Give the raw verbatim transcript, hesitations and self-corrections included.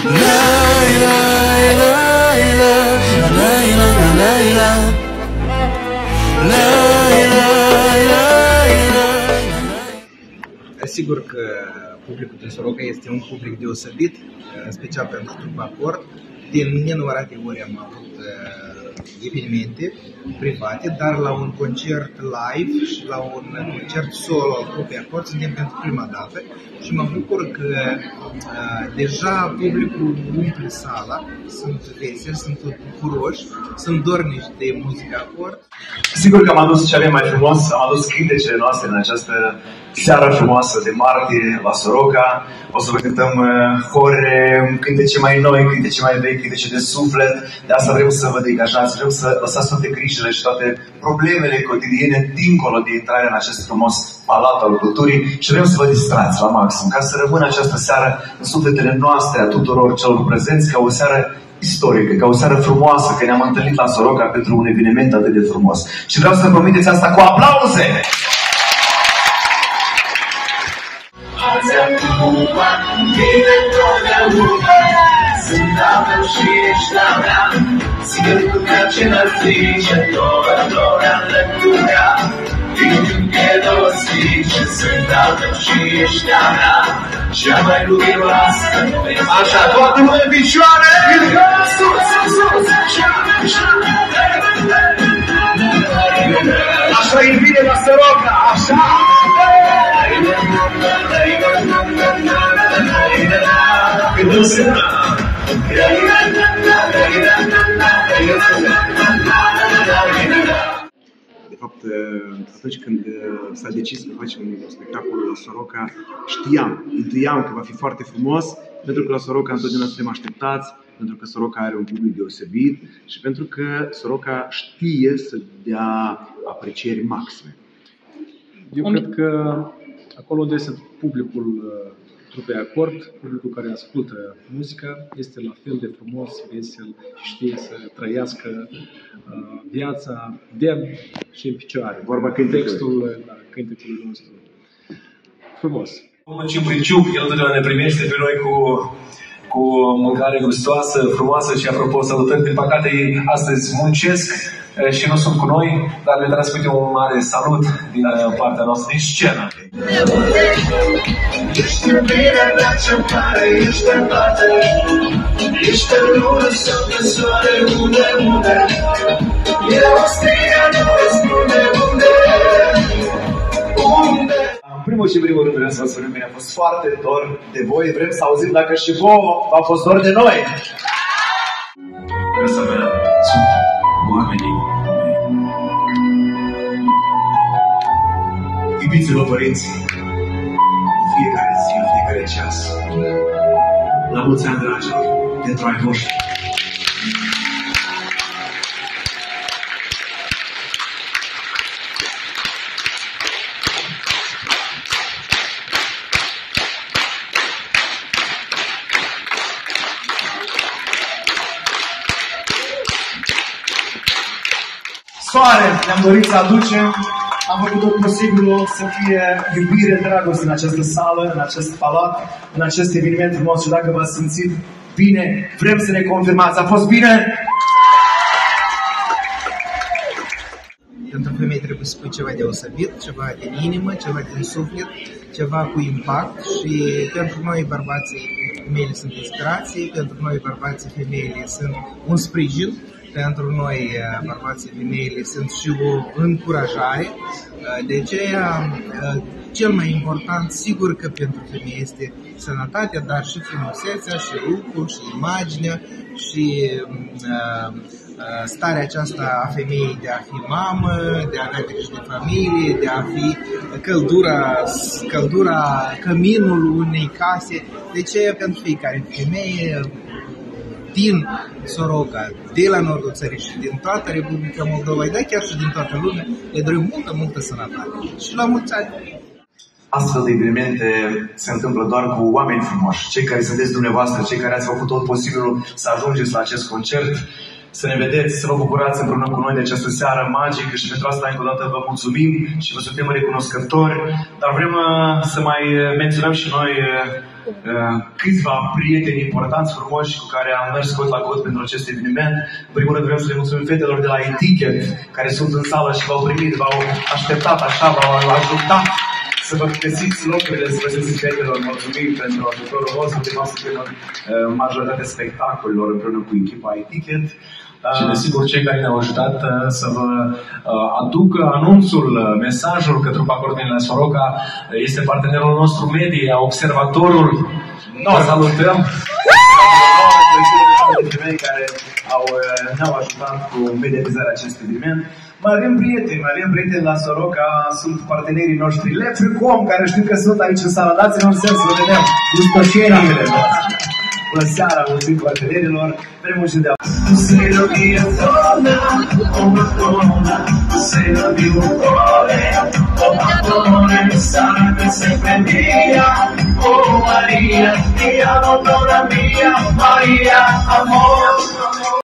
Sigur că publicul din Soroca este un public deosebit, în special pentru trupa Acord. Din nenumărate ori am avut evenimente private, dar la un concert live și la un concert solo al trupei Acord suntem pentru prima dată și mă bucur că uh, deja publicul umple sala, sunt veseli, sunt bucuroși, sunt dornici de muzica Acord. Sigur că am adus cele mai frumos, am adus cântecele noastre în această seară frumoasă de martie la Soroca. O să vă cântăm hore, cântece mai noi, cântece mai vechi, cântece de suflet. De asta vrem să vă degajați, vrem să lăsați toate grijile și toate problemele cotidiene dincolo de intrarea în acest frumos palat al culturii și vrem să vă distrați la maxim, ca să rămână această seară în sufletele noastre a tuturor celor prezenți ca o seară istorică, ca o seară frumoasă, că ne-am întâlnit la Soroca pentru un eveniment atât de frumos. Și vreau să promiteți asta cu aplauze! Azi acum, bine totdeauna, sunt a meu și ești a mea, sigur că ce n-ar fi ce totdeauna lătura, fiindcă două strice, sunt a meu și ești a mea, cea mai luminoasă. Așa, toată lumea în picioare! Sus, sus, Așa e bine la Soroca, așa! Cântăm semna! De fapt, atunci când s-a decis să facem spectacolul la Soroca, știam, intuiam că va fi foarte frumos, pentru că la Soroca întotdeauna suntem așteptați, pentru că Soroca are un public deosebit și pentru că Soroca știe să dea aprecieri maxime. Eu cred că acolo unde este publicul trupei Acord, publicul care ascultă muzica, este la fel de frumos, vesel și știe să trăiască uh, viața demn și în picioare. Vorba textul la cântecului nostru. Frumos. Muncim prin ciuc, El întotdeauna ne primește pe noi cu, cu mâncare gustoasă, frumoasă și apropo salutări. Din păcate ei astăzi muncesc și nu sunt cu noi, dar le transmite un mare salut din partea noastră, din scenă. ești iubirea mea ce-mi pare, ești în toate, ești în lună sau pe soare, unde, unde, eu stria nu răspunde, unde, unde. În primul și primul rând vrem să vă spun că mi-a fost foarte dor de voi, vrem să auzim dacă și vouă v-a fost dor de noi. Viața mea sunt oamenii. Iubiți-vă, părinți, în fiecare zi, în fiecare ceas. La mulți ani, dragilor, pentru ai voștri. Soare ne-am dorit să aducem, am făcut tot posibilul să fie iubire, dragoste în această sală, în acest palat, în acest eveniment frumos și dacă v-ați simțit bine, vrem să ne confirmați. A fost bine? Pentru femei trebuie să spui ceva deosebit, ceva din inimă, ceva din suflet, ceva cu impact și pentru noi bărbații femeile sunt inspirații, pentru noi bărbații femeile sunt un sprijin, pentru noi bărbații femeile sunt și o încurajare. De aceea, cel mai important, sigur că pentru femei este sănătatea, dar și frumusețea, și lucrul, și imaginea, și uh, starea aceasta a femeii de a fi mamă, de a avea grijă de familie, de a fi căldura, căldura căminul unei case. De aceea, pentru fiecare femeie din Soroca, de la nordul țării și din toată Republica Moldova, dar chiar și din toată lumea, le dorim multă, multă sănătate. Și la mulți ani! Astfel de evenimente se întâmplă doar cu oameni frumoși. Cei care sunteți dumneavoastră, cei care ați făcut tot posibilul să ajungeți la acest concert, să ne vedeți, să vă bucurați împreună cu noi de această seară magică și pentru asta încă o dată vă mulțumim și vă suntem recunoscători. Dar vrem să mai menționăm și noi câțiva prieteni importanți, frumoși, cu care am mers cot la cot pentru acest eveniment. În primul rând vrem să le mulțumim fetelor de la Etiquet, care sunt în sală și v-au primit, v-au așteptat așa, v-au ajutat să vă găsiți locurile, să vă găsiți fetelor. Mulțumim pentru ajutorul vostru, de fapt suntem în majoritatea spectacolelor împreună cu echipa Etiquet. Și desigur cei care ne-au ajutat să vă aducă anunțul, mesajul că trupa Acordionii la Soroca este partenerul nostru media, Observatorul. Vă salutăm! Care au, ne-au ajutat cu mediatizarea acestui eveniment. Mai avem prieteni, mai avem prieteni la Soroca, sunt partenerii noștri Leprechaun, care știu că sunt aici în sală. Dați-ne un sens să vă vedem gustoșenile noastre. Bună seara, mulțumim partenerilor, vrem un de Sei la mia donna, oh Madonna, sei la mia cuore, oh Madonna, sarebbe sempre mia, oh Maria, mia, donna mia, Maria, amore.